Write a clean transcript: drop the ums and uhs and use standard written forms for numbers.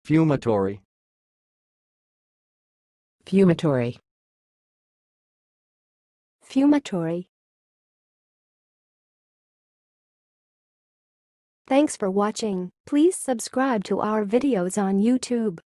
fumatory, fumatory, fumatory. Thanks for watching. Please subscribe to our videos on YouTube.